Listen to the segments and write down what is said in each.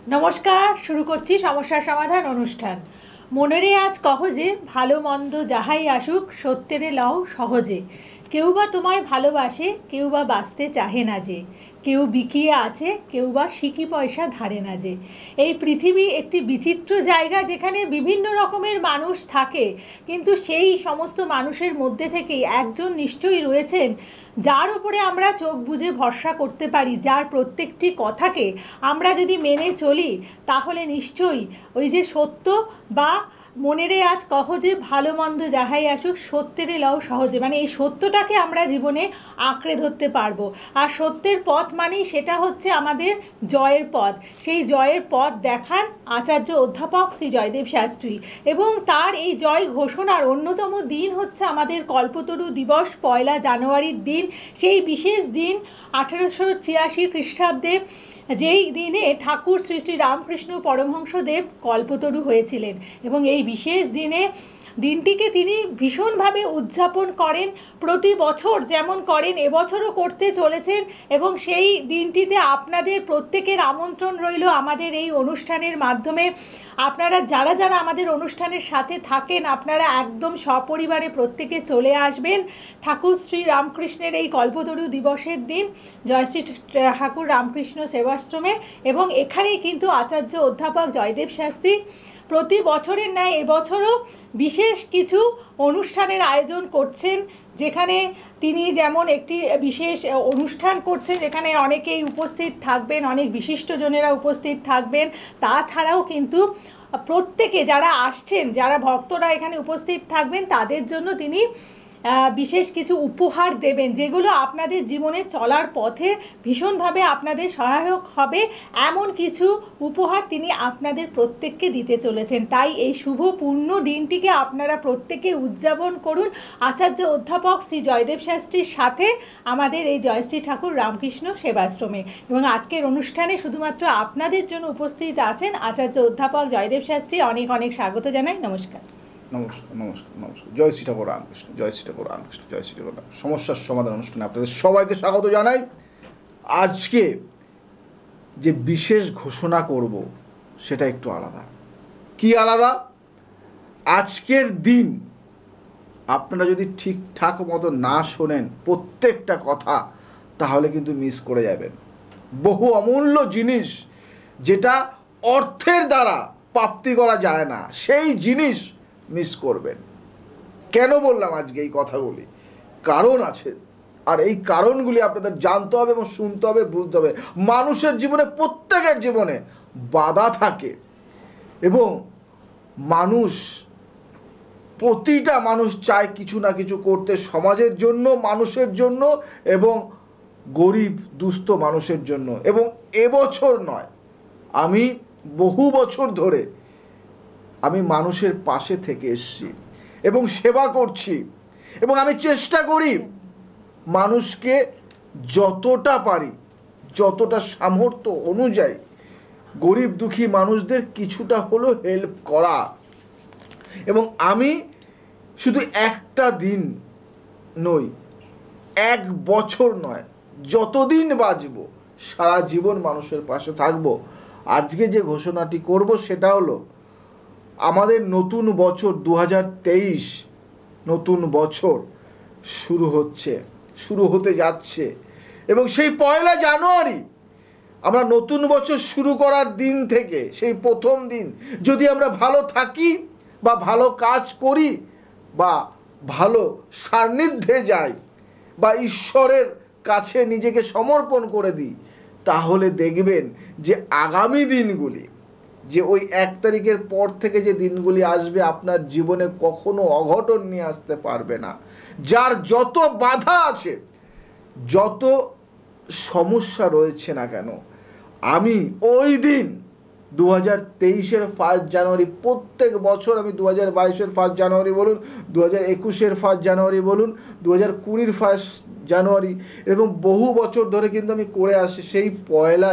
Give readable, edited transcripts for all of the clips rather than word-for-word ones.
नमस्कार शुरू करছি समस्या समाधान অনুষ্ঠান। মনেরে আজ কহ যে ভালো মন্দ যাহাই আসুক সত্যেরে লও সহজে। কেউ বা তোমায় ভালোবাসে, কেউ বা বাঁচতে চাহে না যে। কেউ বিকিয়ে আছে, কেউ বা সিকি পয়সা ধারে না যে। এই পৃথিবী একটি বিচিত্র জায়গা, যেখানে বিভিন্ন রকমের মানুষ থাকে, কিন্তু সেই সমস্ত মানুষের মধ্যে থেকেই একজন নিশ্চয়ই রয়েছেন যার উপরে আমরা চোখ বুজে ভরসা করতে পারি, যার প্রত্যেকটি কথাকে আমরা যদি মেনে চলি তাহলে নিশ্চয়ই ওই যে সত্য বা মনেরে আজ কহ যে ভালো মন্দ যাহাই আসুক সত্যেরে লও সহজে, মানে এই সত্যটাকে আমরা জীবনে আঁকড়ে ধরতে পারবো। আর সত্যের পথ মানেই সেটা হচ্ছে আমাদের জয়ের পথ। সেই জয়ের পথ দেখান আচার্য অধ্যাপক শ্রী জয়দেব শাস্ত্রী, এবং তার এই জয় ঘোষণার অন্যতম দিন হচ্ছে আমাদের কল্পতরু দিবস, 1 জানুয়ারির দিন। সেই বিশেষ দিন 1886 খ্রিস্টাব্দে, যেই দিনে ঠাকুর শ্রী শ্রী রামকৃষ্ণ পরমহংসদেব কল্পতরু হয়েছিলেন, এবং এই বিশেষ দিনটিকে তিনি ভীষণভাবে উদযাপন করেন। প্রতি বছর যেমন করেন এবছরও করতে চলেছেন, এবং সেই দিনটিতে আপনাদের প্রত্যেকের আমন্ত্রণ রইল আমাদের এই অনুষ্ঠানের মাধ্যমে। আপনারা যারা যারা আমাদের অনুষ্ঠানের সাথে থাকেন, আপনারা একদম সপরিবারে প্রত্যেকে চলে আসবেন ঠাকুর শ্রী রামকৃষ্ণের এই কল্পতরু দিবসের দিন জয়শ্রী ঠাকুর রামকৃষ্ণ সেবাশ্রমে। এবং এখানেই কিন্তু আচার্য অধ্যাপক জয়দেব শাস্ত্রী প্রতি বছরের ন্যায় এবছরও বিশেষ কিছু অনুষ্ঠানের আয়োজন করছেন, যেখানে তিনি যেমন একটি বিশেষ অনুষ্ঠান করছেন যেখানে অনেকেই উপস্থিত থাকবেন, অনেক বিশিষ্টজনেরা উপস্থিত থাকবেন। তাছাড়াও কিন্তু প্রত্যেকে যারা আসছেন, যারা ভক্তরা এখানে উপস্থিত থাকবেন, তাদের জন্য তিনি বিশেষ কিছু উপহার দেবেন, যেগুলো আপনাদের জীবনে চলার পথে ভীষণভাবে আপনাদের সহায়ক হবে। এমন কিছু উপহার তিনি আপনাদের প্রত্যেককে দিতে চলেছেন। তাই এই শুভ পূর্ণ দিনটিকে আপনারা প্রত্যেকে উদযাপন করুন আচার্য অধ্যাপক শ্রী জয়দেব শাস্ত্রীর সাথে আমাদের এই জয়শ্রী ঠাকুর রামকৃষ্ণ সেবাশ্রমে। এবং আজকের অনুষ্ঠানে শুধুমাত্র আপনাদের জন্য উপস্থিত আছেন আচার্য অধ্যাপক জয়দেব শাস্ত্রী। অনেক অনেক স্বাগত জানাই। নমস্কার। নমস্কার নমস্কার নমস্কার। জয় শ্রী ঠাকুর রামকৃষ্ণ, জয় শ্রী ঠাকুর রামকৃষ্ণ, জয় শ্রী ঠাকুর। সমস্যার সমাধান অনুষ্ঠানে আপনাদের সবাইকে স্বাগত জানাই। আজকে যে বিশেষ ঘোষণা করব সেটা একটু আলাদা। কি আলাদা? আজকের দিন আপনারা যদি ঠিকঠাক মতো না শোনেন প্রত্যেকটা কথা, তাহলে কিন্তু মিস করে যাবেন বহু অমূল্য জিনিস, যেটা অর্থের দ্বারা প্রাপ্তি করা যায় না, সেই জিনিস মিস করবেন। কেন বললাম আজকে এই কথাগুলি? কারণ আছে, আর এই কারণগুলি আপনাদের জানতে হবে এবং শুনতে হবে, বুঝতে হবে। মানুষের জীবনে, প্রত্যেকের জীবনে বাধা থাকে, এবং প্রতিটা মানুষ চায় কিছু না কিছু করতে, সমাজের জন্য, মানুষের জন্য, এবং গরিব দুস্থ মানুষের জন্য। এবং এবছর নয়, আমি বহু বছর ধরে আমি মানুষের পাশে থেকে এসেছি এবং সেবা করছি, এবং আমি চেষ্টা করি মানুষকে যতটা পারি, যতটা সামর্থ্য অনুযায়ী গরিব দুঃখী মানুষদের কিছুটা হলেও হেল্প করা। এবং আমি শুধু একটা দিন নই, 1 বছর নয়, যতদিন বাঁচব সারা জীবন মানুষের পাশে থাকব। আজকে যে ঘোষণাটি করব সেটা হলো আমাদের নতুন বছর 2023, নতুন বছর শুরু হতে যাচ্ছে, এবং সেই 1 জানুয়ারি আমরা নতুন বছর শুরু করার দিন থেকে, সেই প্রথম দিন যদি আমরা ভালো থাকি বা ভালো কাজ করি বা ভালো সান্নিধ্যে যাই বা ঈশ্বরের কাছে নিজেকে সমর্পণ করে দিই, তাহলে দেখবেন যে আগামী দিনগুলি, যে ওই 1 তারিখের পর থেকে যে দিনগুলি আসবে, আপনার জীবনে কখনো অঘটন নিয়ে আসতে পারবে না। যার যত বাধা আছে, যত সমস্যা রয়েছে না কেন, আমি ওই দিন 2023-এর 1 জানুয়ারি, প্রত্যেক বছর আমি 2022-এর 1 জানুয়ারি বলুন, 2021-এর 1 জানুয়ারি বলুন, 2020-র 1 জানুয়ারি, এরকম বহু বছর ধরে কিন্তু আমি করে আসি। সেই 1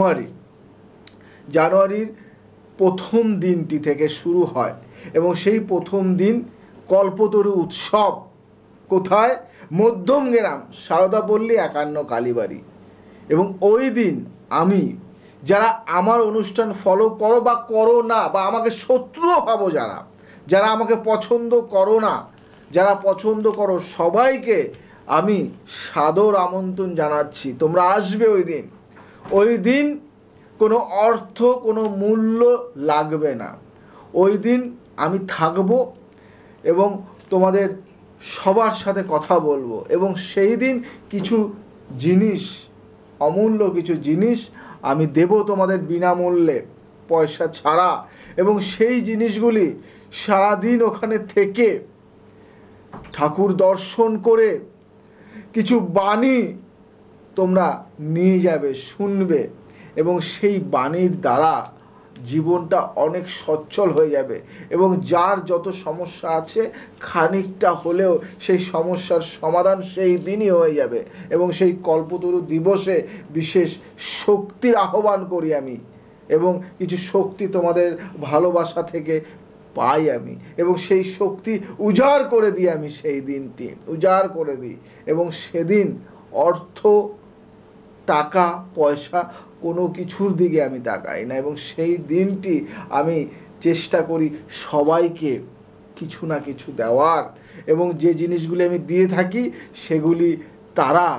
জানুয়ারির প্রথম দিনটি থেকে শুরু হয়, এবং সেই প্রথম দিন কল্পতরু উৎসব। কোথায়? মধ্যমগ্রাম, সারদাপল্লী 51 কালীবাড়ি। এবং ওই দিন আমি যারা আমার অনুষ্ঠান ফলো করো বা করো না, বা আমাকে শত্রুও ভাবো, যারা আমাকে পছন্দ করো না, যারা পছন্দ করো, সবাইকে আমি সাদর আমন্ত্রণ জানাচ্ছি, তোমরা আসবে ওই দিন কোনো অর্থ, কোনো মূল্য লাগবে না। ওই দিন আমি থাকব এবং তোমাদের সবার সাথে কথা বলবো, এবং সেই দিন কিছু জিনিস, অমূল্য কিছু জিনিস আমি দেব তোমাদের বিনামূল্যে, পয়সা ছাড়া। এবং সেই জিনিসগুলি সারাদিন ওখানে থেকে ঠাকুর দর্শন করে কিছু বাণী তোমরা নিয়ে যাবে, শুনবে, এবং সেই বাণীর দ্বারা জীবনটা অনেক সচ্ছল হয়ে যাবে। এবং যার যত সমস্যা আছে খানিকটা হলেও সেই সমস্যার সমাধান সেই দিনই হয়ে যাবে। এবং সেই কল্পতরু দিবসে বিশেষ শক্তির আহ্বান করি আমি, এবং কিছু শক্তি তোমাদের ভালোবাসা থেকে পাই আমি, এবং সেই শক্তি উজাড় করে দিই আমি, সেই দিনটি উজাড় করে দিই। এবং সেদিন অর্থ, টাকা পয়সা কোনো কিছুর দিকে আমি তাকাই না, এবং সেই দিনটি আমি চেষ্টা করি সবাইকে কিছু না কিছু দেওয়ার, এবং যে জিনিসগুলি আমি দিয়ে থাকি সেগুলি তারা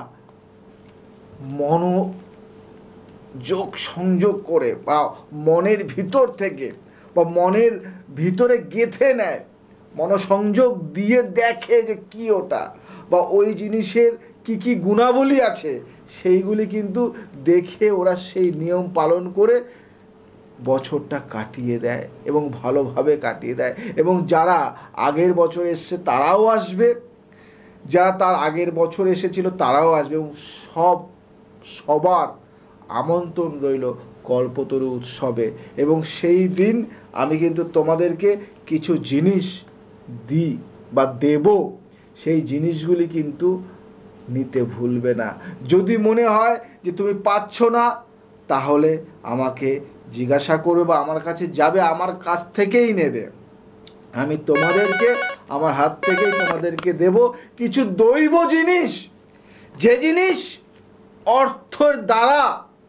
মনোযোগ সংযোগ করে বা মনের ভিতর থেকে বা মনের ভিতরে গেঁথে নেয়, মনোসংযোগ দিয়ে দেখে যে কি ওটা, বা ওই জিনিসের কি কি গুণাবলী আছে, সেইগুলি কিন্তু দেখে ওরা সেই নিয়ম পালন করে বছরটা কাটিয়ে দেয় এবং ভালোভাবে কাটিয়ে দেয়। এবং যারা আগের বছর এসছে তারাও আসবে, যারা তার আগের বছর এসেছিল তারাও আসবে, এবং সবার আমন্ত্রণ রইল কল্পতরু উৎসবে। এবং সেই দিন আমি কিন্তু তোমাদেরকে কিছু জিনিস দিই বা দেব, সেই জিনিসগুলি কিন্তু নিতে ভুলবে না। যদি মনে হয় যে তুমি পাচ্ছ না, তাহলে আমাকে জিজ্ঞাসা করবে বা আমার কাছে যাবে, আমার কাছ থেকেই নেবে। আমি তোমাদেরকে আমার হাত থেকেই তোমাদেরকে দেব কিছু দৈব জিনিস, যে জিনিস অর্থের দ্বারা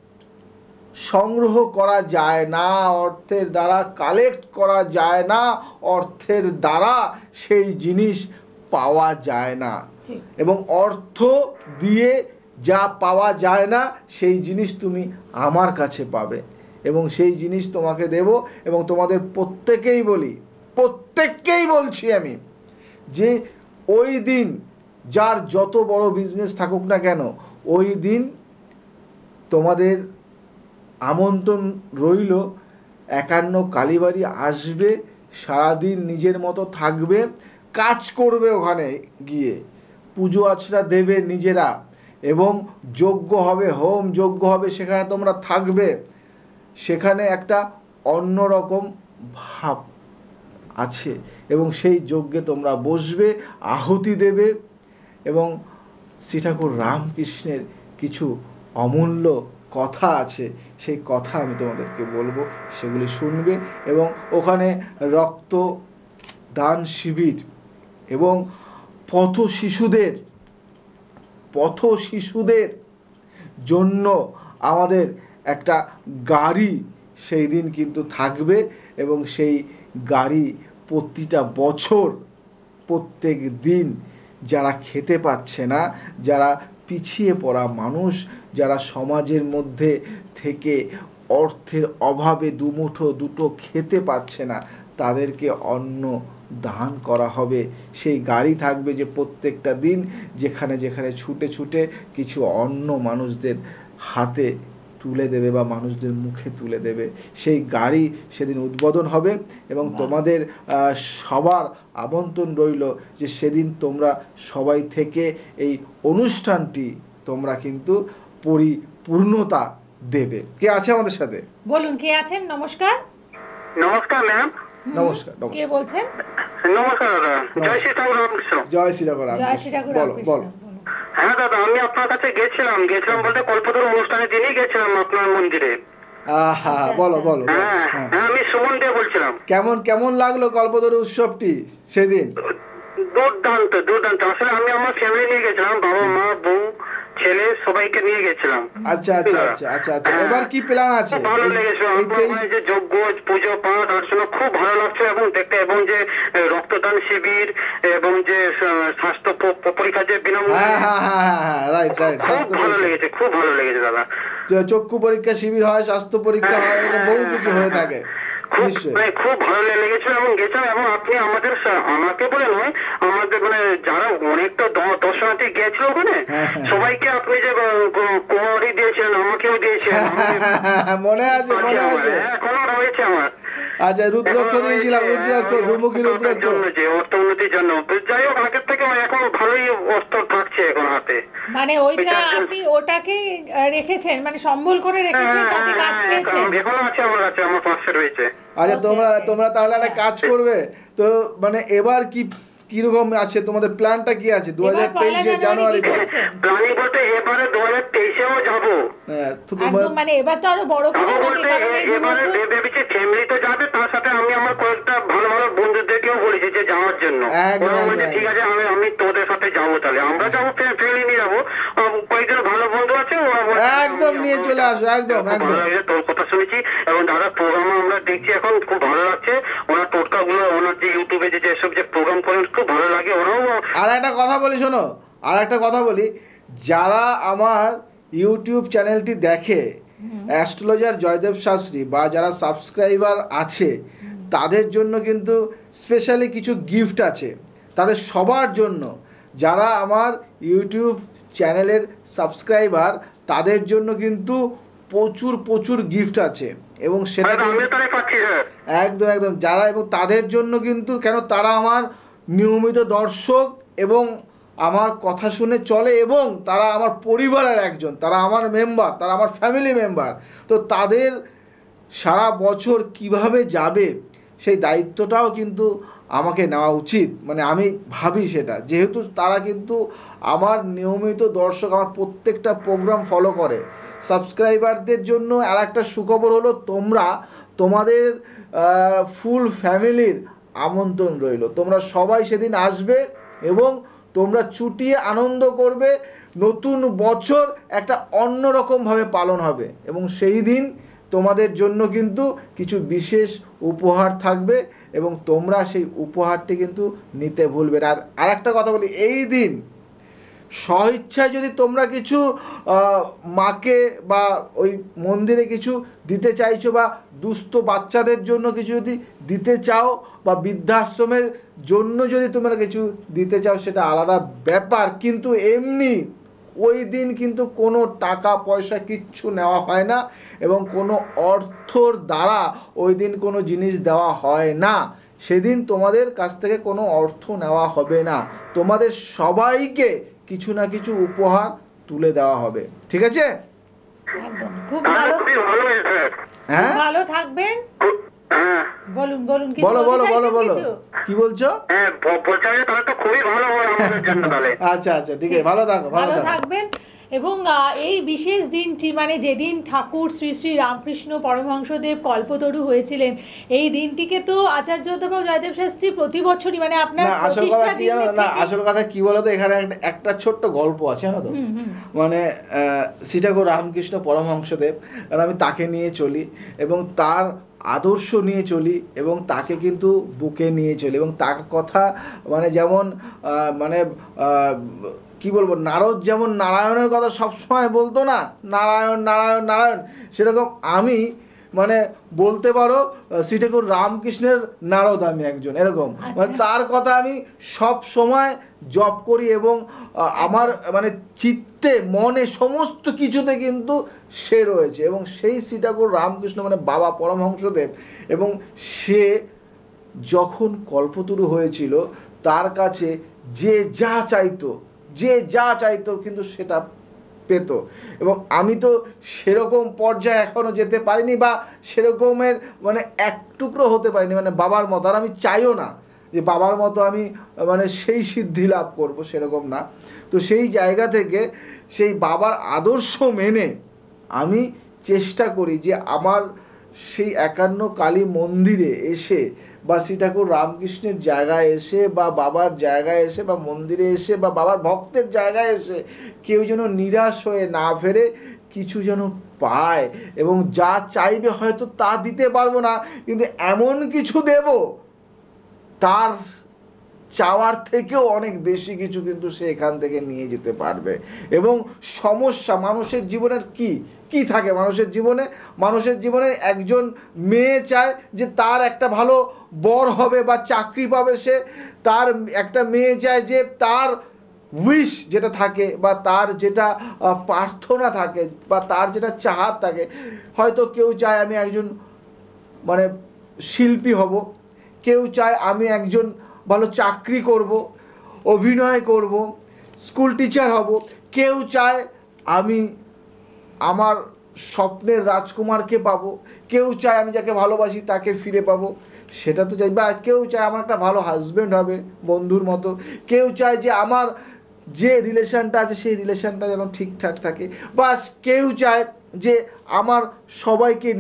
সংগ্রহ করা যায় না, অর্থের দ্বারা কালেক্ট করা যায় না, অর্থের দ্বারা সেই জিনিস পাওয়া যায় না। এবং অর্থ দিয়ে যা পাওয়া যায় না সেই জিনিস তুমি আমার কাছে পাবে, এবং সেই জিনিস তোমাকে দেব। এবং তোমাদের প্রত্যেককেই বলছি আমি, যে ওই দিন যার যত বড় বিজনেস থাকুক না কেন, ওই দিন তোমাদের আমন্ত্রণ রইল। 51 কালীবাড়ি আসবে, সারাদিন নিজের মতো থাকবে, কাজ করবে, ওখানে গিয়ে পুজো আচরা দেবে নিজেরা, এবং যজ্ঞ হবে, হোম যজ্ঞ হবে, সেখানে তোমরা থাকবে। সেখানে একটা অন্যরকম ভাব আছে, এবং সেই যজ্ঞে তোমরা বসবে, আহুতি দেবে, এবং শ্রী ঠাকুর রামকৃষ্ণের কিছু অমূল্য কথা আছে, সেই কথা আমি তোমাদেরকে বলবো, সেগুলি শুনবে। এবং ওখানে রক্তদান শিবির, এবং পথ শিশুদের জন্য আমাদের একটা গাড়ি সেই দিন কিন্তু থাকবে। এবং সেই গাড়ি প্রতিটা বছর, প্রত্যেক দিন যারা খেতে পাচ্ছে না, যারা পিছিয়ে পড়া মানুষ, যারা সমাজের মধ্যে থেকে অর্থের অভাবে দুমুঠো দুটো খেতে পাচ্ছে না, তাদেরকে অন্ন দান করা হবে। সেই গাড়ি থাকবে যে প্রত্যেকটা দিন যেখানে যেখানে ছুটে ছুটে কিছু অন্ন মানুষদের হাতে তুলে দেবে বা মানুষদের মুখে তুলে দেবে। সেই গাড়ি সেদিন উদ্বোধন হবে, এবং তোমাদের সবার আমন্ত্রণ রইল যে সেদিন তোমরা সবাই থেকে এই অনুষ্ঠানটি তোমরা কিন্তু পরিপূর্ণতা দেবে। কে আছে আমাদের সাথে? বলুন, কে আছেন? নমস্কার। নমস্কার ম্যাম। নমস্কার। কে বলছেন? নমস্কার দাদা। জয় শ্রী ঠাকুর রামকৃষ্ণ। জয় শ্রী ঠাকুর জয় শ্রী ঠাকুর রামকৃষ্ণ। বলো। হ্যাঁ দাদা, আমি আপনার কাছে গেছিলাম বলতে কল্পতরু অনুষ্ঠানের দিনই গেছিলাম আপনার মন্দিরে। বলো। হ্যাঁ, আমি সুমন দিয়ে বলছিলাম। কেমন লাগলো কল্পতরু উৎসবটি সেদিন? দুর্দান্ত দুর্দান্ত। আসলে আমি আমার ফ্যামিলি নিয়ে গেছিলাম, বাবা মা বউ ছেলে সবাইকে নিয়ে গেছিলাম। আচ্ছা আচ্ছা আচ্ছা আচ্ছা আচ্ছা, এবার কি প্ল্যান আছে? খুব ভালো লেগেছিল। যে যজ্ঞ পুজো পাঠ অর্চনা খুব ভালো লাগছে এবং দেখতে, এবং যে রক্তদান শিবির এবং যে স্বাস্থ্য পরীক্ষা যে বিনামূল্যে, রাইট রাইট, খুব ভালো লেগেছে, খুব ভালো লেগেছে দাদা। চক্ষু পরীক্ষা শিবির হয়, স্বাস্থ্য পরীক্ষা হয়, বহু কিছু হয়ে থাকে। খুব ভালো লেগেছিল এবং গেছিলাম। এবং আপনি আমাকে বলে নয়, আমাদের মানে যারা অনেকটা দর্শনার্থী গিয়েছিল ওখানে সবাইকে আপনি যে কোমরই দিয়েছিলেন, আমাকেও দিয়েছিলেন, মনে আছে মনে আছে, এখনো রয়েছে আমার। আচ্ছা, রুদ্রাক্ষ দিয়েছিলাম, রুদ্রাক্ষ, দুমুখী রুদ্রাক্ষ জন্য, যে অর্থ উন্নতির জন্য। যাই হোক, আগের থেকে এখন ভালোই অস্ত্র থাকছে এখন হাতে। মানে ওইটা আপনি ওটাকে রেখেছেন, মানে সম্বল করে রেখেছেন, তাতে কাজ পেয়েছেন? এখনো আছে আমার কাছে, আমার পাশে রয়েছে। আচ্ছা, তোমরা তাহলে একটা কাজ করবে তো, মানে এবার কিরকম আছে তোমাদের প্ল্যানটা, কি আছে 2023 জানুয়ারি? প্ল্যানিং বলতে এবারে 2023-এও যাবো। একদম, মানে এবার তো আরো বড় করে এবারে ভেবেছি ফ্যামিলি তো যাবে, তার সাথে আমি আমার কয়েকটা ভালো ভালো বন্ধুদেরকেও বলেছি যে যাওয়ার জন্য। ঠিক আছে, আমি তোদের সাথে যাবো, তাহলে আমরা যাবো, ফ্যামিলি নিয়ে যাবো। কয়েকজন ভালো বন্ধু আছে, একদম নিয়ে চলে আসো। একদম একদম, তোর কথা শুনেছি এবং দাদার প্রোগ্রাম আমরা দেখছি এখন, খুব ভালো লাগছে। ওনার টোটকা গুলো, ওনার যে ইউটিউবে যেসব যে প্রোগ্রাম করেন খুব ভালো লাগে। ওরাও আর একটা কথা বলি, শোনো, আর একটা কথা বলি, যারা আমার ইউটিউব চ্যানেলটি দেখে, অ্যাস্ট্রোলজার জয়দেব শাস্ত্রী, বা যারা সাবস্ক্রাইবার আছে, তাদের জন্য কিন্তু স্পেশালি কিছু গিফট আছে, তাদের সবার জন্য। যারা আমার ইউটিউব চ্যানেলের সাবস্ক্রাইবার, তাদের জন্য কিন্তু প্রচুর প্রচুর গিফট আছে, এবং সেটা একদম একদম যারা, এবং তাদের জন্য কিন্তু, কেন তারা আমার নিয়মিত দর্শক এবং আমার কথা শুনে চলে, এবং তারা আমার পরিবারের একজন, তারা আমার মেম্বার, তারা আমার ফ্যামিলি মেম্বার। তো তাদের সারা বছর কিভাবে যাবে সেই দায়িত্বটাও কিন্তু আমাকে নেওয়া উচিত, মানে আমি ভাবি সেটা, যেহেতু তারা কিন্তু আমার নিয়মিত দর্শক, আমার প্রত্যেকটা প্রোগ্রাম ফলো করে। সাবস্ক্রাইবারদের জন্য আর একটা সুখবর হলো, তোমাদের ফুল ফ্যামিলির আমন্ত্রণ রইল, তোমরা সবাই সেদিন আসবে এবং তোমরা চুটিয়ে আনন্দ করবে। নতুন বছর একটা অন্যরকমভাবে পালন হবে, এবং সেই দিন তোমাদের জন্য কিন্তু কিছু বিশেষ উপহার থাকবে, এবং তোমরা সেই উপহারটি কিন্তু নিতে ভুলবে না। আর একটা কথা বলি, এই দিন স্বইচ্ছায় যদি তোমরা কিছু মাকে বা ওই মন্দিরে কিছু দিতে চাইছো, বা দুস্থ বাচ্চাদের জন্য কিছু যদি দিতে চাও, বা বৃদ্ধাশ্রমের জন্য যদি তোমরা কিছু দিতে চাও, সেটা আলাদা ব্যাপার। কিন্তু এমনি ওই দিন কিন্তু কোনো টাকা পয়সা কিচ্ছু নেওয়া হয় না, এবং কোনো অর্থর দ্বারা ওই দিন কোনো জিনিস দেওয়া হয় না। সেদিন তোমাদের কাছ থেকে কোনো অর্থ নেওয়া হবে না, তোমাদের সবাইকে কিছু না কিছু উপহার তুলে দেওয়া হবে। ঠিক আছে? একদম, খুব ভালো। হ্যাঁ, ভালো থাকবেন। বলুন বলুন, কি বলো বলো বলো বলো, কি বলছো? আচ্ছা আচ্ছা, ঠিক আছে, ভালো থাকো, ভালো থাকবেন। এবং এই বিশেষ দিনটি, মানে যেদিন ঠাকুর শ্রী শ্রী রামকৃষ্ণ পরমহংসদেব কল্পতরু হয়েছিলেন, এই দিনটিকে তো আচার্য অধ্যাপক জয়দেব শাস্ত্রী প্রতি বছরই, মানে আপনার প্রতিষ্ঠা দিন। না, আসল কথা কি বলতো, এখানে একটা ছোট্ট গল্প আছে, জানো তো, মানে শ্রী ঠাকুর রামকৃষ্ণ পরমহংসদেব, আর আমি তাকে নিয়ে চলি এবং তার আদর্শ নিয়ে চলি, এবং তাকে কিন্তু বুকে নিয়ে চলি, এবং তার কথা মানে যেমন মানে কি বলবো, নারদ যেমন নারায়ণের কথা সবসময় বলতো না, নারায়ণ নারায়ণ নারায়ণ, সেরকম আমি মানে বলতে পারো শ্রী ঠাকুর রামকৃষ্ণের নারদ আমি একজন, এরকম। মানে তার কথা আমি সব সময় জপ করি, এবং আমার মানে চিত্তে মনে সমস্ত কিছুতে কিন্তু সে রয়েছে, এবং সেই শ্রী ঠাকুর রামকৃষ্ণ মানে বাবা পরমহংসদেব, এবং সে যখন কল্পতরু হয়েছিল, তার কাছে যে যা চাইতো কিন্তু সেটা পেত। এবং আমি তো সেরকম পর্যায়ে এখনও যেতে পারিনি, বা সেরকমের মানে এক টুকরো হতে পারিনি মানে বাবার মতো, আর আমি চাইও না যে বাবার মতো আমি মানে সেই সিদ্ধি লাভ করব, সেরকম না। তো সেই জায়গা থেকে সেই বাবার আদর্শ মেনে আমি চেষ্টা করি যে আমার সেই 51 কালী মন্দিরে এসে বা শ্রী ঠাকুর রামকৃষ্ণের জায়গায় এসে বা বাবার জায়গায় এসে বা মন্দিরে এসে বা বাবার ভক্তের জায়গায় এসে কেউ যেন নিরাশ হয়ে না ফেরে, কিছু যেন পায়। এবং যা চাইবে হয়তো তা দিতে পারবো না, কিন্তু এমন কিছু দেব তার চাওয়ার থেকেও অনেক বেশি কিছু কিন্তু সে এখান থেকে নিয়ে যেতে পারবে। এবং সমস্যা মানুষের জীবনের কি থাকে মানুষের জীবনে একজন মেয়ে চায় যে তার একটা ভালো বর হবে বা চাকরি পাবে সে, তার একটা মেয়ে চায় যে তার উইশ যেটা থাকে বা তার যেটা প্রার্থনা থাকে বা তার যেটা চাহাত থাকে, হয়তো কেউ চায় আমি একজন মানে শিল্পী হব, কেউ চায় আমি একজন ভালো চাকরি করব, অভিনয় করব, স্কুল টিচার হব, কেউ চায় আমি আমার স্বপ্নের রাজকুমারকে পাবো, কেউ চায় আমি যাকে ভালোবাসি তাকে ফিরে পাবো, সেটা তো চাই। বা কেউ চায় আমার একটা ভালো হাজব্যান্ড হবে বন্ধুর মতো, কেউ চায় যে আমার যে রিলেশনটা আছে সেই রিলেশনটা যেন ঠিকঠাক থাকে, বা কেউ চায় যে আমার সবাইকে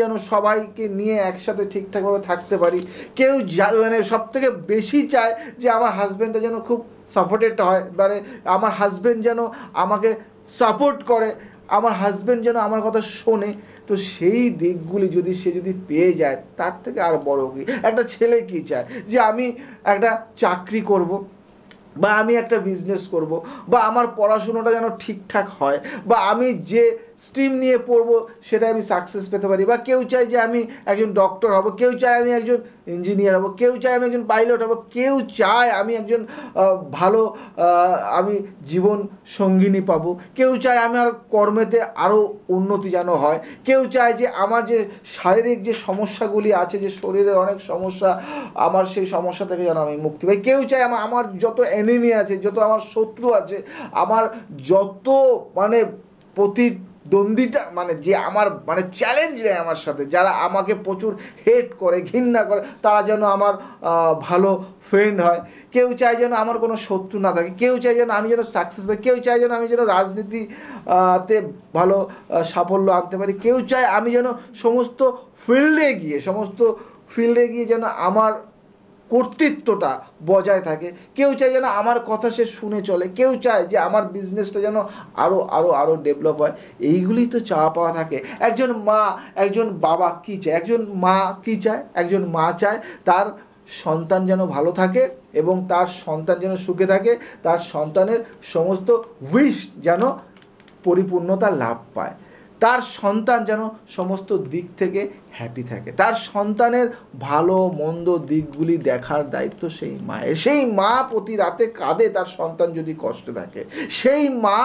নিয়ে একসাথে ঠিকঠাকভাবে থাকতে পারি, কেউ মানে সব থেকে বেশি চায় যে আমার হাজব্যান্ডটা যেন খুব সাপোর্টেড হয়, মানে আমার হাজব্যান্ড যেন আমাকে সাপোর্ট করে, আমার হাজব্যান্ড যেন আমার কথা শোনে। তো সেই দিকগুলি সে যদি পেয়ে যায়, তার থেকে আর বড় কি একটা ছেলে কি চায়, যে আমি একটা চাকরি করব বা আমি একটা বিজনেস করব বা আমার পড়াশুনোটা যেন ঠিকঠাক হয় বা আমি যে স্ট্রিম নিয়ে পড়বো সেটা আমি সাকসেস পেতে পারি, বা কেউ চায় যে আমি একজন ডক্টর হব, কেউ চায় আমি একজন ইঞ্জিনিয়ার হব, কেউ চায় আমি একজন পাইলট হব, কেউ চায় আমি একজন ভালো আমি জীবন সঙ্গিনী পাবো, কেউ চায় আমার কর্মেতে আরও উন্নতি যেন হয়, কেউ চায় যে আমার যে শারীরিক যে সমস্যাগুলি আছে, যে শরীরের অনেক সমস্যা, আমার সেই সমস্যা থেকে যেন আমি মুক্তি পাই, কেউ চায় আমার যত এনিমি আছে, যত আমার শত্রু আছে, আমার যত মানে প্রতিদ্বন্দ্বিতা মানে যে আমার মানে চ্যালেঞ্জ নেয় আমার সাথে, যারা আমাকে প্রচুর হেট করে, ঘৃণা করে, তারা যেন আমার ভালো ফ্রেন্ড হয়, কেউ চায় যেন আমার কোনো শত্রু না থাকে, কেউ চায় যেন আমি যেন সাকসেস পাই, কেউ চায় যেন আমি যেন রাজনীতিতে ভালো সাফল্য আনতে পারি, কেউ চায় আমি যেন সমস্ত ফিল্ডে গিয়ে যেন আমার কর্তৃত্বটা বজায় থাকে, কেউ চায় যেন আমার কথা সে শুনে চলে, কেউ চায় যে আমার বিজনেসটা যেন আরও ডেভেলপ হয়। এইগুলি তো চাওয়া পাওয়া থাকে। একজন বাবা কী চায়, একজন মা চায় তার সন্তান যেন ভালো থাকে এবং তার সন্তান যেন সুখে থাকে, তার সন্তানের সমস্ত উইশ যেন পরিপূর্ণতা লাভ পায়, তার সন্তান যেন সমস্ত দিক থেকে হ্যাপি থাকে, তার সন্তানের ভালো মন্দ দিকগুলি দেখার দায়িত্ব সেই মায়ের। সেই মা প্রতি রাতে কাঁদে তার সন্তান যদি কষ্টে থাকে, সেই মা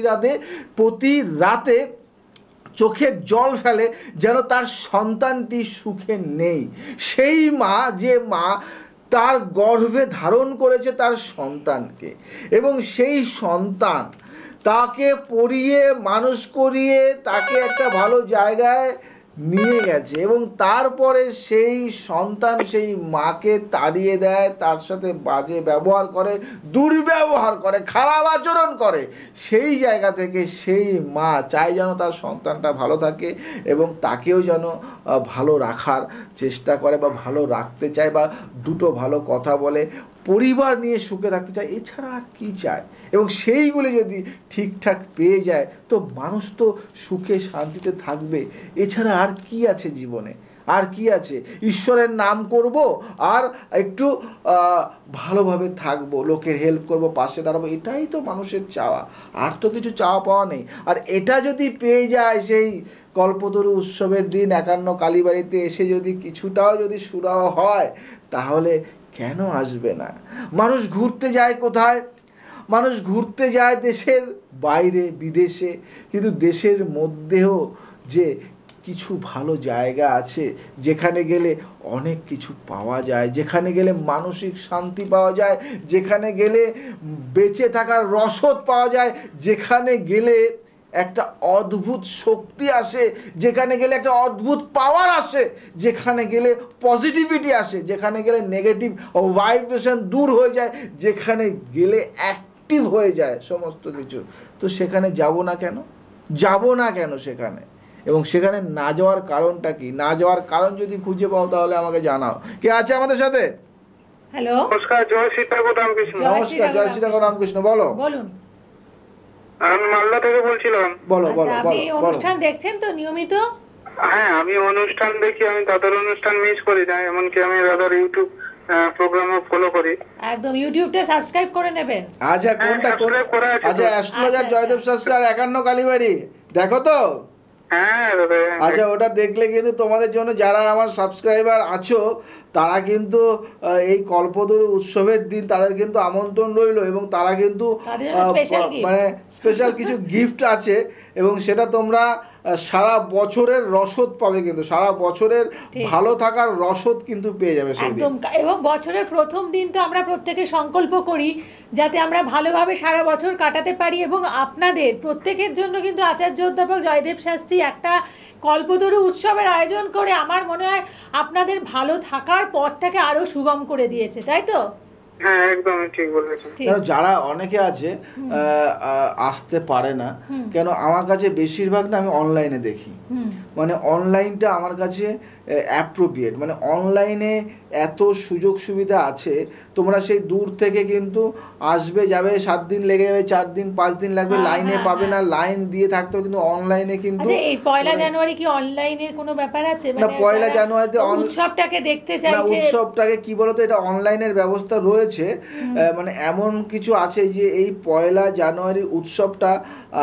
প্রতি রাতে চোখের জল ফেলে যেন তার সন্তানটি সুখে নেই। সেই মা যে মা তার গর্ভে ধারণ করেছে তার সন্তানকে এবং সেই সন্তান তাকে পড়িয়ে মানুষ করিয়ে তাকে একটা ভালো জায়গায় নিয়ে গেছে এবং তারপরে সেই সন্তান সেই মাকে তাড়িয়ে দেয়, তার সাথে বাজে ব্যবহার করে, দুর্ব্যবহার করে, খারাপ আচরণ করে। সেই জায়গা থেকে সেই মা চায় যেন তার সন্তানটা ভালো থাকে এবং তাকেও যেন ভালো রাখার চেষ্টা করে বা ভালো রাখতে চায় বা দুটো ভালো কথা বলে, পরিবার নিয়ে সুখে থাকতে চায়। এছাড়া আর কী চায়? এবং সেইগুলি যদি ঠিকঠাক পেয়ে যায় তো মানুষ তো সুখে শান্তিতে থাকবে। এছাড়া আর কি আছে জীবনে? আর কি আছে? ঈশ্বরের নাম করব আর একটু ভালোভাবে থাকবো, লোকের হেল্প করব, পাশে দাঁড়াবো, এটাই তো মানুষের চাওয়া। আর তো কিছু চাওয়া পাওয়া নেই। আর এটা যদি পেয়ে যায় সেই কল্পতরু উৎসবের দিন 51 কালীবাড়িতে এসে যদি কিছুটাও যদি সুরাহ হয়, তাহলে কেন আসবে না? মানুষ ঘুরতে যায় কোথায়? মানুষ ঘুরতে যায় দেশের বাইরে, বিদেশে, কিন্তু দেশের মধ্যেও যে কিছু ভালো জায়গা আছে যেখানে গেলে অনেক কিছু পাওয়া যায়, যেখানে গেলে মানসিক শান্তি পাওয়া যায়, যেখানে গেলে বেঁচে থাকার রসদ পাওয়া যায়, যেখানে গেলে একটা অদ্ভুত শক্তি আসে, যেখানে গেলে একটা অদ্ভুত পাওয়ার আসে, যেখানে গেলে পজিটিভিটি আসে, যেখানে গেলে নেগেটিভ ভাইব্রেশন দূর হয়ে যায়, যেখানে গেলে অ্যাক্টিভ হয়ে যায় সমস্ত কিছু। তো সেখানে যাব না কেন? সেখানে এবং সেখানে না যাওয়ার কারণটা কি, না যাওয়ার কারণ যদি খুঁজে পাও তাহলে আমাকে জানাও। কে আছে আমাদের সাথে? হ্যালো, নমস্কার, জয় শ্রী ঠাকুর রামকৃষ্ণ। নমস্কার, জয় শ্রী ঠাকুর রামকৃষ্ণ। বলো বলুন। আমি মালদা থেকে বলছিলাম। বলো বলো আচ্ছা, আপনি বলো। অনুষ্ঠান দেখছেন তো নিয়মিত? হ্যাঁ, আমি অনুষ্ঠান দেখি, আমি দাদার অনুষ্ঠান মিস করি না, এমনকি আমি দাদার ইউটিউব প্রোগ্রামও ফলো করি। একদম ইউটিউবটা সাবস্ক্রাইব করে নেবেন। আচ্ছা কোনটা subscribe করা আছে তো। আচ্ছা অ্যাস্ট্রোলজার আচ্ছা, জয়দেব শাস্ত্রী আর 51 কালীবাড়ি দেখো তো? হ্যাঁ দাদা। আচ্ছা ওটা দেখলে কিন্তু তোমাদের জন্য, যারা আমার সাবস্ক্রাইবার আছো তারা কিন্তু এই কল্পতরু উৎসবের দিন তাদের কিন্তু আমন্ত্রণ রইলো, এবং তারা কিন্তু তাদের জন্য special gift। মানে স্পেশাল কিছু গিফট আছে, এবং সেটা তোমরা সারা বছরের রসদ পাবে, কিন্তু সারা বছরের ঠিক। ভালো থাকার রসদ কিন্তু পেয়ে যাবে সেই দিন। একদম, এবং বছরের প্রথম দিন তো আমরা প্রত্যেকে সংকল্প করি যাতে আমরা ভালোভাবে সারা বছর কাটাতে পারি, এবং আপনাদের প্রত্যেকের জন্য কিন্তু আচার্য অধ্যাপক জয়দেব শাস্ত্রী একটা কল্পতরু উৎসবের আয়োজন করে আমার মনে হয় আপনাদের ভালো থাকার পথটাকে আরো সুগম করে দিয়েছে, তাই তো? হ্যাঁ একদম ঠিক বলেছেন। ঠিক। কেন যারা অনেকে আছে আসতে পারে না, কেন আমার কাছে বেশিরভাগ না আমি অনলাইনে দেখি, মানে অনলাইনটা আমার কাছে অ্যাপ্রোপ্রিয়েট, মানে অনলাইনে এত সুযোগ সুবিধা আছে, তোমরা সেই দূর থেকে কিন্তু আসবে যাবে, 7 দিন লেগে যাবে, 4 দিন 5 দিন লাগবে, লাইনে পাবে না, লাইন দিয়ে থাকতে হবে, কিন্তু অনলাইনে কিন্তু আচ্ছা, এই পয়লা জানুয়ারি কি অনলাইনের কোনো ব্যাপার আছে? না, পয়লা জানুয়ারিতে উৎসবটাকে দেখতে না, চাইছে। উৎসবটাকে কি বলতো, এটা অনলাইনের ব্যবস্থা রয়েছে, মানে এমন কিছু আছে যে এই পয়লা জানুয়ারি উৎসবটা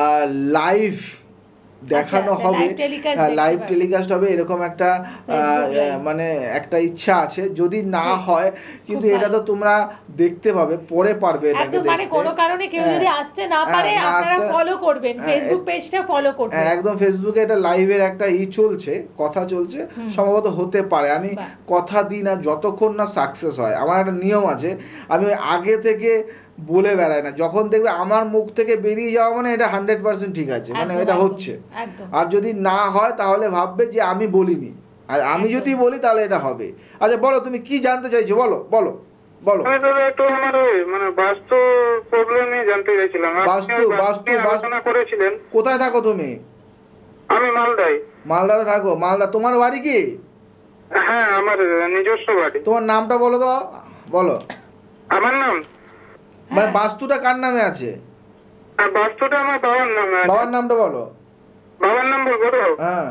লাইভ দেখানো আচ্ছা, হবে, live telecast লাইভ দেখতে টেলিকাস্ট হবে, এরকম একটা Facebook live। মানে একটা ইচ্ছা আছে, যদি না ঠিক। হয় কিন্তু খুব এটা তো তোমরা দেখতে পাবে, পরে পারবে এটাকে একদম, মানে দেখতে। কোনো কারণে কেউ যদি হ্যাঁ, আসতে না পারে না আপনারা আসতে- ফলো করবেন, হ্যাঁ, ফেসবুক পেজটা ফলো করবেন। হ্যাঁ, একদম ফেসবুকে এটা লাইভের একটা চলছে, কথা চলছে, সম্ভবত হতে পারে, আমি বাহ। কথা দিই না যতক্ষণ না সাকসেস হয়। আমার একটা নিয়ম আছে, আমি ওই আগে থেকে বলে বেড়াই না, যখন দেখবে আমার মুখ থেকে বেরিয়ে যাওয়া মানে এটা 100% ঠিক আছে, মানে একদম, এটা একদম, হচ্ছে। একদম। আর যদি না হয় তাহলে ভাববে যে আমি বলিনি, আর আমি একদম। যদি বলি তাহলে এটা হবে। আচ্ছা বলো, তুমি কি জানতে চাইছো, বলো বলো বলো। আমি দাদা একটু আমার ওই মানে বাস্তু প্রবলেম নিয়ে জানতে চাইছিলাম। আপনি বাস্তু- ওই বাস্তু- নিয়ে আলোচনা করেছিলেন। কোথায় থাকো তুমি? আমি মালদায়। মালদাতে থাকো? মালদা তোমার বাড়ি কি? হ্যাঁ, আমার নিজস্ব বাড়ি। তোমার নামটা বলো তো, বলো। আমার নাম? মানে বাস্তুটা কার নামে আছে? বাস্তুটা আমার বাবার নামে আছে। বাবার নামটা বলো। বাবার নাম বলবো তো? হ্যাঁ,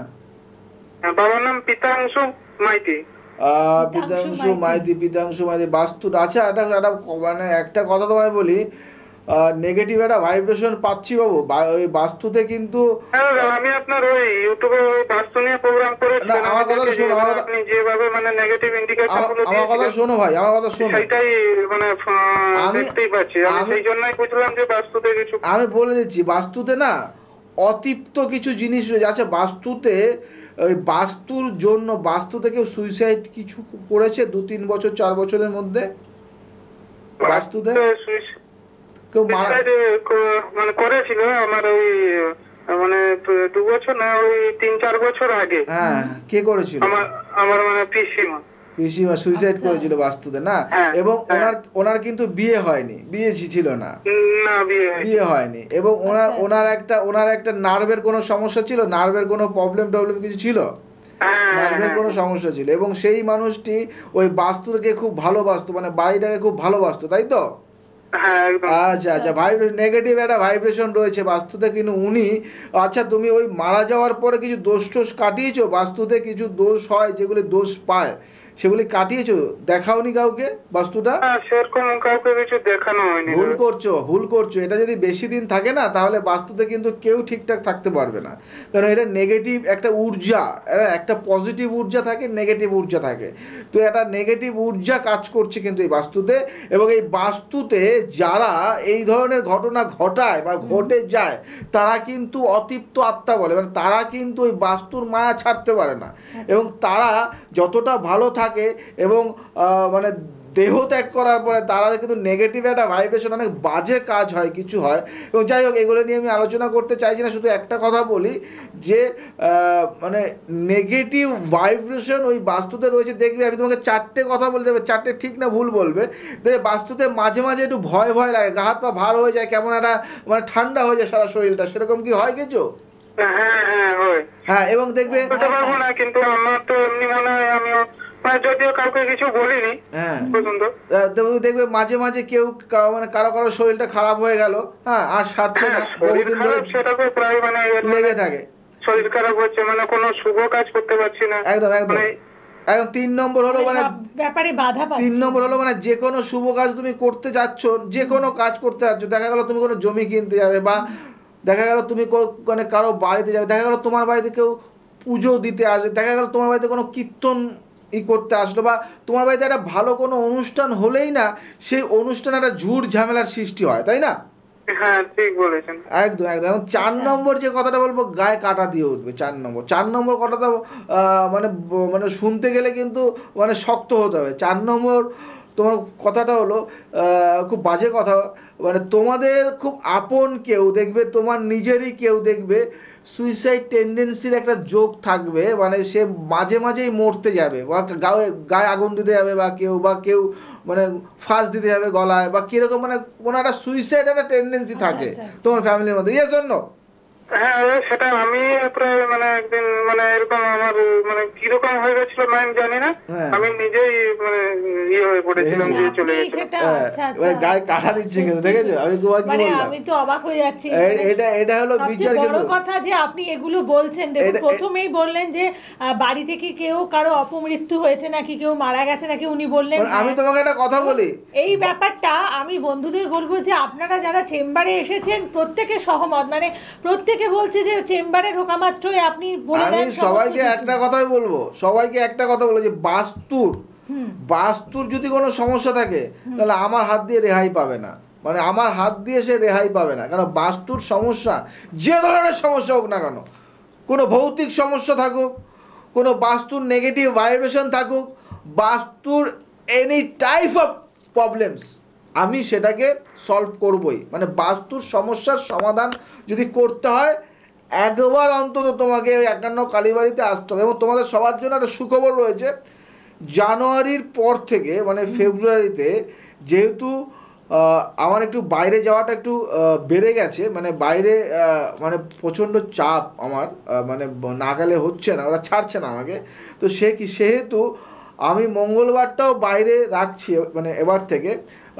বাবার নাম পিতাংশু মাইতি। পিতাংশু মাইতি, পিতাংশু মাইতি, বাস্তুটা। আচ্ছা একটা মানে একটা কথা তোমায় বলি, নেগেটিভ একটা ভাইব্রেশন পাচ্ছি বাবু ওই বাস্তুতে, কিন্তু হ্যাঁ দাদা, আমি আপনার ওই ইউটিউবে ওই বাস্তু নিয়ে প্রোগ্রাম করেছিলাম। না, আমার কথা শোনো, আমার কথা- আপনি যেভাবে মানে নেগেটিভ ইন্ডিকেশন গুলো আমার কথা দিয়েছিলেন, শোনো ভাই, আমার কথা শোনো। সেটাই মানে আমি- দেখতেই পাচ্ছি। আমি আমি- সেই জন্যই বুঝলাম যে বাস্তুতে কিছু। আমি বলে দিচ্ছি, বাস্তুতে না অতিপ্ত কিছু জিনিস রয়েছে। আচ্ছা বাস্তুতে, ওই বাস্তুর জন্য বাস্তুতে কেউ সুইসাইড কিছু করেছে 2-3 বছর 4 বছরের মধ্যে? বাস্তুতে কেউ মারা? মানে করেছিল আমার ওই মানে 2 বছর না, ওই 3-4 বছর আগে। হ্যাঁ, কে করেছিল? আমার মানে পিসিমা। পিসিমা সুইসাইড আচ্ছা। করেছিল বাস্তুতে না? হ্যাঁ, এবং হ্যাঁ। ওনার কিন্তু বিয়ে হয়নি, বিয়ে ছিল না, না বিয়ে হয়নি, এবং আচ্ছা, ওনার একটা নার্ভের কোনো সমস্যা ছিল, নার্ভের কোনো প্রবলেম কিছু ছিল, নার্ভের কোনো সমস্যা ছিল, এবং সেই মানুষটি ওই বাস্তুকে খুব ভালোবাসতো, মানে বাড়িটাকে খুব ভালোবাসতো, তাই তো? হ্যাঁ একদম। আচ্ছা আচ্ছা, নেগেটিভ একটা ভাইব্রেশন রয়েছে বাস্তুতে, কিন্তু উনি, আচ্ছা তুমি ওই মারা যাওয়ার পরে কিছু দোষ টোষ কাটিয়েছো? বাস্তুতে কিছু দোষ হয়, যেগুলি দোষ পায়, সেগুলি কাটিয়েছো? দেখাওনি কাউকে বাস্তুটা? সেরকম কাউকে কিছু দেখানো হয়নি। ভুল করছো। এটা যদি বেশি দিন থাকে না, তাহলে বাস্তুতে কিন্তু কেউ ঠিকঠাক থাকতে পারবে না, কারণ এটা নেগেটিভ একটা ঊর্জা, একটা পজিটিভ ঊর্জা থাকে, নেগেটিভ ঊর্জা থাকে, তো একটা নেগেটিভ ঊর্জা কাজ করছে কিন্তু এই বাস্তুতে। এবং এই বাস্তুতে যারা এই ধরনের ঘটনা ঘটায় বা ঘটে যায়, তারা কিন্তু অতৃপ্ত আত্মা বলে, মানে তারা কিন্তু ওই বাস্তুর মায়া ছাড়তে পারে না, এবং তারা যতটা ভালো থাকে এবং মানে দেহ ত্যাগ করার পরে তারা কিন্তু নেগেটিভ একটা ভাইব্রেশন, অনেক বাজে কাজ হয়, কিছু হয়। এবং যাই হোক, এগুলো নিয়ে আমি আলোচনা করতে চাইছি না, শুধু একটা কথা বলি যে মানে নেগেটিভ ভাইব্রেশন ওই বাস্তুতে রয়েছে। দেখবে আমি তোমাকে 4টে কথা বলে দেবে, 4টে ঠিক না ভুল বলবে। দেখবে বাস্তুতে মাঝে মাঝে একটু ভয় লাগে, গা হাত পা ভার হয়ে যায়, কেমন একটা মানে ঠান্ডা হয়ে যায় সারা শরীরটা, সেরকম কি হয় কিছু? হ্যাঁ হ্যাঁ হয়। হ্যাঁ, এবং দেখবে বলতে পারবো না, কিন্তু আমার তো এমনি মনে হয় আমিও মানে যদিও কাউকে কিছু বলিনি হ্যাঁ পর্যন্ত। দেখবে মাঝে মাঝে কেউ মানে কারো কারো শরীরটা খারাপ হয়ে গেল, হ্যাঁ, আর সারছে না, বহুদিন ধরে সেটা তো প্রায় মানে লেগে থাকে। শরীর খারাপ হচ্ছে, মানে কোনো শুভ কাজ করতে পারছি না একদম একদম একদম 3 নম্বর হলো মানে সব ব্যাপারে বাধা 3 পাচ্ছি। নম্বর হলো মানে যে কোনো শুভ কাজ তুমি করতে যাচ্ছ, যে কোনো কাজ করতে যাচ্ছ, দেখা গেল তুমি কোনো জমি কিনতে যাবে, বা দেখা গেল তুমি মানে কারো বাড়িতে যাবে, দেখা গেল তোমার বাড়িতে কেউ পুজো দিতে আসবে, দেখা গেল তোমার বাড়িতে কোনো কীর্তন করতে আসলো, বা তোমার বাড়িতে একটা ভালো কোনো অনুষ্ঠান হলেই না সেই অনুষ্ঠানে একটা ঝুট ঝামেলার সৃষ্টি হয়, তাই না? হ্যাঁ ঠিক বলেছেন। একদম একদম। এবং 4 নম্বর যে কথাটা বলবো, গায়ে কাটা দিয়ে উঠবে। 4 নম্বর কথাটা মানে মানে শুনতে গেলে কিন্তু মানে শক্ত হতে হবে। 4 নম্বর তোমার কথাটা হলো খুব বাজে কথা, মানে তোমাদের খুব আপন কেউ দেখবে, তোমার নিজেরই কেউ দেখবে সুইসাইড টেন্ডেন্সির একটা যোগ থাকবে, মানে সে মাঝে মাঝেই মরতে যাবে, বা গায়ে আগুন দিতে যাবে, বা কেউ মানে ফাঁস দিতে যাবে গলায়, বা কিরকম মানে কোনো একটা সুইসাইড একটা টেন্ডেন্সি থাকে তোমার ফ্যামিলির মধ্যে, ইয়েস অর নো? হ্যাঁ সেটা আমি প্রায় মানে একদিন মানে এরকম আমার মানে কিরকম হয়ে গেছিল আমি জানি না, আমি নিজেই মানে হয়ে পড়েছিলাম, দিয়ে চলে গেছিলাম। গায়ে কাটা দিচ্ছে কিন্তু, দেখেছো? আমি মানে আমি তো অবাক হয়ে যাচ্ছি। এটা হলো বিচার। বড় কথা যে আপনি এগুলো বলছেন, দেখুন প্রথমেই বললেন যে বাড়ি থেকে কেউ কারো অপমৃত্যু হয়েছে নাকি, কেউ মারা গেছে নাকি, উনি বললেন। আমি তোমাকে একটা কথা বলি, এই ব্যাপারটা আমি বন্ধুদের বলবো যে আপনারা যারা চেম্বারে এসেছেন প্রত্যেকে সহমত, মানে প্রত্যেকে বলছে যে চেম্বারে ঢোকা মাত্রই আপনি বলে দেন। আমি সবাইকে একটা কথাই বলবো, যে বাস্তুর যদি কোনো সমস্যা থাকে তাহলে আমার হাত দিয়ে রেহাই পাবে না, মানে আমার হাত দিয়ে সে রেহাই পাবে না। কারণ বাস্তুর সমস্যা, যে ধরনের সমস্যা হোক না কেন, কোনো ভৌতিক সমস্যা থাকুক, কোনো বাস্তুর নেগেটিভ ভাইব্রেশন থাকুক, বাস্তুর এনি টাইপ অফ প্রবলেমস, আমি সেটাকে সলভ করবই। মানে বাস্তুর সমস্যার সমাধান যদি করতে হয়, একবার অন্তত তোমাকে ওই 51 কালীবাড়িতে আসতে হবে। এবং তোমাদের সবার জন্য একটা সুখবর রয়েছে, জানুয়ারির পর থেকে মানে ফেব্রুয়ারিতে যেহেতু আমার একটু বাইরে যাওয়াটা একটু বেড়ে গেছে, মানে বাইরে মানে প্রচণ্ড চাপ আমার, মানে না গেলে হচ্ছে না, ওরা ছাড়ছে না আমাকে। তো সেহেতু আমি মঙ্গলবারটাও বাইরে রাখছি, মানে এবার থেকে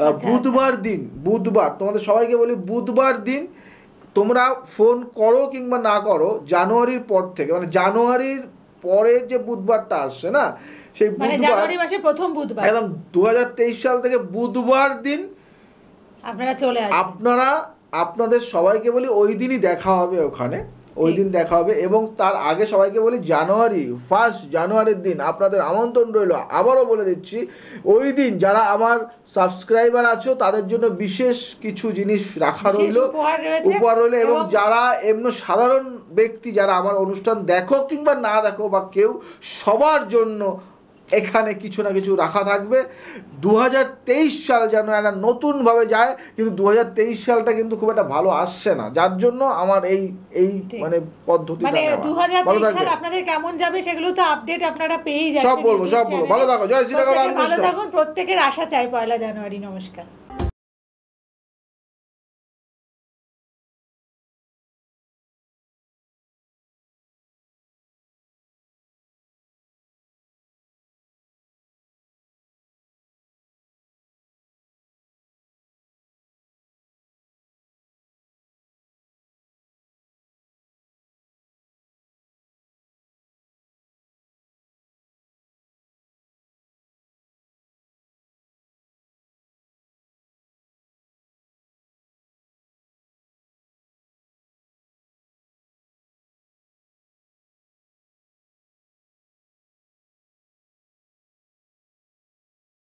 বুধবার তোমাদের সবাইকে বলি, বুধবার দিন তোমরা ফোন করো কিংবা না করো, জানুয়ারির পর থেকে, মানে জানুয়ারির পরের যে বুধবারটা আসছে না, সেই জানুয়ারি মাসের প্রথম বুধবার, একদম 2023 সাল থেকে বুধবার দিন আপনারা চলে আসবেন। আপনাদের সবাইকে বলি ওই দিনই দেখা হবে ওখানে, ওই দিন দেখা হবে। এবং তার আগে সবাইকে বলি, 1 জানুয়ারির দিন আপনাদের আমন্ত্রণ রইল। আবারও বলে দিচ্ছি, ওই দিন যারা আমার সাবস্ক্রাইবার আছো তাদের জন্য বিশেষ কিছু জিনিস রাখা রইল, উপহার রইল। এবং যারা এমনি সাধারণ ব্যক্তি যারা আমার অনুষ্ঠান দেখো কিংবা না দেখো বা কেউ, সবার জন্য এখানে কিছু না কিছু রাখা থাকবে। 2023 সাল যেন একটা নতুনভাবে যায়, কিন্তু 2023 সালটা কিন্তু খুব একটা ভালো আসছে না, যার জন্য আমার এই মানে পদ্ধতিটা মানে নেওয়া। 2023 সাল আপনাদের কেমন যাবে সেগুলো তো আপডেট আপনারা পেয়েই যাচ্ছেন। সব বলবো। ভালো থাকো, জয় শ্রী রাম, ভালো থাকুন, প্রত্যেকের আশা চাই 1 জানুয়ারি। নমস্কার।